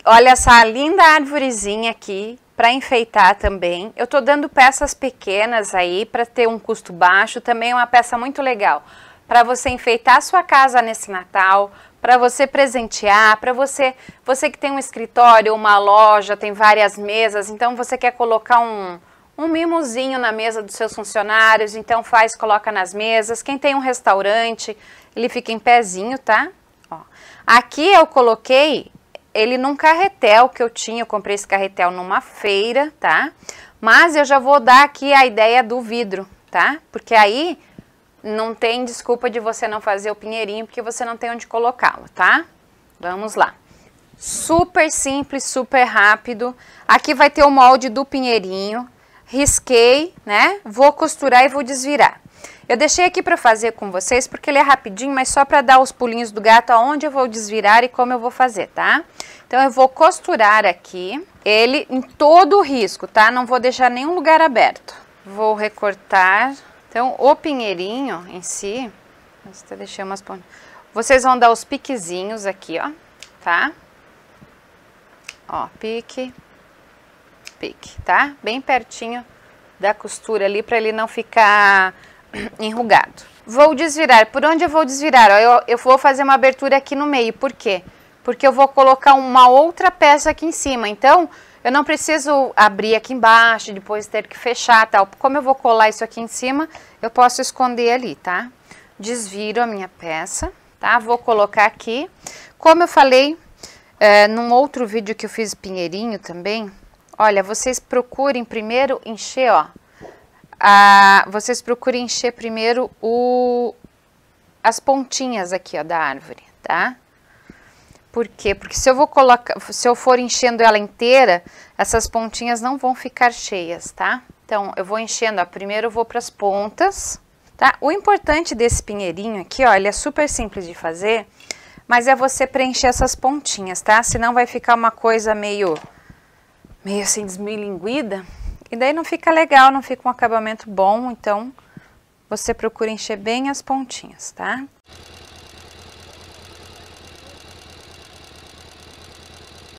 Olha essa linda arvorezinha aqui para enfeitar também. Eu tô dando peças pequenas aí para ter um custo baixo. Também é uma peça muito legal para você enfeitar a sua casa nesse Natal, para você presentear, para você que tem um escritório, uma loja, tem várias mesas, então você quer colocar um mimozinho na mesa dos seus funcionários, então coloca nas mesas. Quem tem um restaurante, ele fica em pezinho, tá? Ó. Aqui eu coloquei ele num carretel que eu tinha, eu comprei esse carretel numa feira, tá? Mas eu já vou dar aqui a ideia do vidro, tá? Porque aí não tem desculpa de você não fazer o pinheirinho, porque você não tem onde colocá-lo, tá? Vamos lá. Super simples, super rápido. Aqui vai ter o molde do pinheirinho. Risquei, né? Vou costurar e vou desvirar. Eu deixei aqui para fazer com vocês porque ele é rapidinho, mas só para dar os pulinhos do gato aonde eu vou desvirar e como eu vou fazer, tá? Então eu vou costurar aqui ele em todo o risco, tá? Não vou deixar nenhum lugar aberto. Vou recortar. Então o pinheirinho em si, deixei umas pontas. Vocês vão dar os piquezinhos aqui, ó, tá? Ó, pique, pique, tá? Bem pertinho da costura ali para ele não ficar enrugado. Vou desvirar. Por onde eu vou desvirar? Ó, eu vou fazer uma abertura aqui no meio. Por quê? Porque eu vou colocar uma outra peça aqui em cima. Então, eu não preciso abrir aqui embaixo, depois ter que fechar, tal. Como eu vou colar isso aqui em cima, eu posso esconder ali, tá? Desviro a minha peça, tá? Vou colocar aqui. Como eu falei num outro vídeo que eu fiz pinheirinho também, olha, vocês procurem primeiro encher, ó. Vocês procurem encher primeiro as pontinhas aqui, ó, da árvore, tá? Por quê? Porque se eu for enchendo ela inteira, essas pontinhas não vão ficar cheias, tá? Então, eu vou enchendo, ó, primeiro eu vou para as pontas, tá? O importante desse pinheirinho aqui, ó, ele é super simples de fazer, mas é você preencher essas pontinhas, tá? Senão vai ficar uma coisa meio assim desmilinguida. E daí não fica legal, não fica um acabamento bom, então você procura encher bem as pontinhas, tá?